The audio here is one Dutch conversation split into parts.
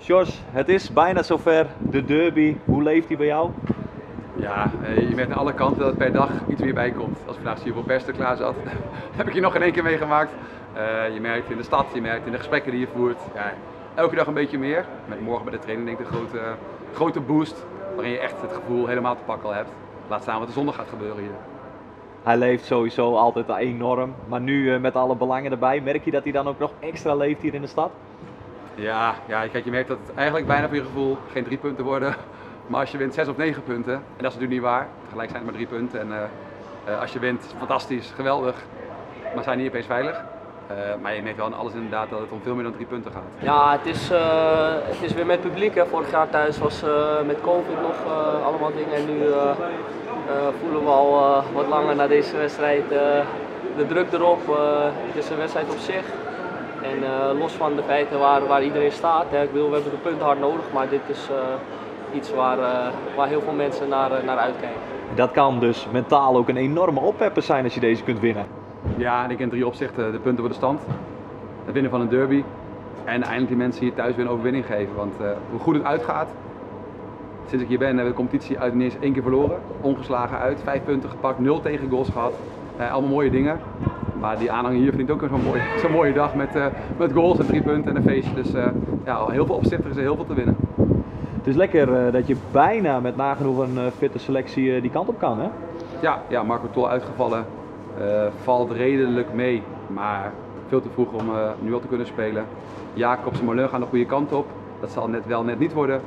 Jos, het is bijna zover, de derby. Hoe leeft die bij jou? Ja, je merkt aan alle kanten dat het per dag iets meer bij komt. Als ik vandaag zie hoeveel pers er klaar zat, heb ik hier nog in één keer meegemaakt. Je merkt in de stad, je merkt in de gesprekken die je voert. Ja, elke dag een beetje meer. Met morgen bij de training denk ik een grote boost. Waarin je echt het gevoel helemaal te pakken al hebt. Laat staan wat er zondag gaat gebeuren hier. Hij leeft sowieso altijd enorm, maar nu met alle belangen erbij, merk je dat hij dan ook nog extra leeft hier in de stad? Ja, kijk, je merkt dat het eigenlijk bijna voor je gevoel geen 3 punten worden. Maar als je wint 6 of 9 punten, en dat is natuurlijk niet waar, tegelijk zijn het maar 3 punten. En als je wint, fantastisch, geweldig, maar zijn niet opeens veilig. Maar je merkt wel aan alles inderdaad dat het om veel meer dan 3 punten gaat. Ja, het is weer met publiek. Hè. Vorig jaar thuis was met COVID nog allemaal dingen. En nu voelen we al wat langer na deze wedstrijd de druk erop. Het is een wedstrijd op zich. En los van de feiten waar iedereen staat. Hè. Ik bedoel, we hebben de punten hard nodig, maar dit is iets waar heel veel mensen naar uitkijken. Dat kan dus mentaal ook een enorme oppepper zijn als je deze kunt winnen. Ja, en ik in 3 opzichten de punten voor de stand. Het winnen van een derby. En eindelijk die mensen hier thuis weer een overwinning geven. Want hoe goed het uitgaat. Sinds ik hier ben hebben we de competitie uit ineens 1 keer verloren. Ongeslagen uit, 5 punten gepakt, 0 tegengoals gehad. Allemaal mooie dingen. Maar die aanhang hier verdient ook zo'n mooie dag met goals en 3 punten en een feestje. Dus ja, heel veel opzichten is er heel veel te winnen. Het is lekker dat je bijna met nagenoeg een fitte selectie die kant op kan, hè? Ja, Marco Tol uitgevallen. Valt redelijk mee, maar veel te vroeg om nu al te kunnen spelen. Jacobs en Molen gaan de goede kant op. Dat zal net niet worden.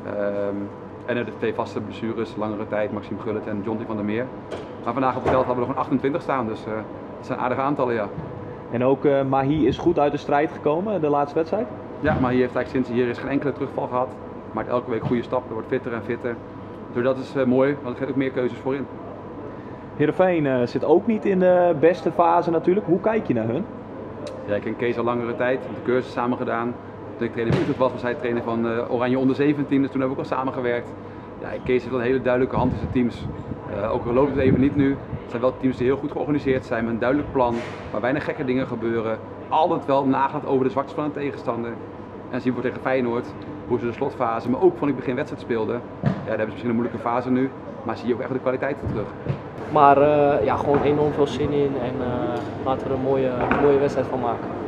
En de 2 vaste blessures, langere tijd, Maxime Gullit en Jonty van der Meer. Maar vandaag op het veld hadden we nog een 28 staan, dus dat zijn aardige aantallen, ja. En ook Mahi is goed uit de strijd gekomen, de laatste wedstrijd? Ja, maar hier heeft eigenlijk sinds hier is geen enkele terugval gehad. Maakt elke week goede stappen, wordt fitter en fitter. Dus dat is mooi, want er geeft ook meer keuzes voorin. Heerenveen zit ook niet in de beste fase natuurlijk. Hoe kijk je naar hun? Ja, ik ken Kees al langere tijd, de cursus samen gedaan. Toen ik trainer van Utrecht was hij trainer van Oranje onder 17, dus toen hebben we ook al samengewerkt. Ja, Kees heeft wel een hele duidelijke hand tussen teams. Ook al loopt het even niet nu. Het zijn wel teams die heel goed georganiseerd zijn met een duidelijk plan, waar weinig gekke dingen gebeuren. Altijd wel nagedacht over de zwaktes van een tegenstander. En zien we tegen Feyenoord hoe ze de slotfase, maar ook van het begin wedstrijd speelden. Ja, daar hebben ze misschien een moeilijke fase nu, maar zie je ook echt de kwaliteit terug. Maar ja, gewoon enorm veel zin in en laten we er een mooie wedstrijd van maken.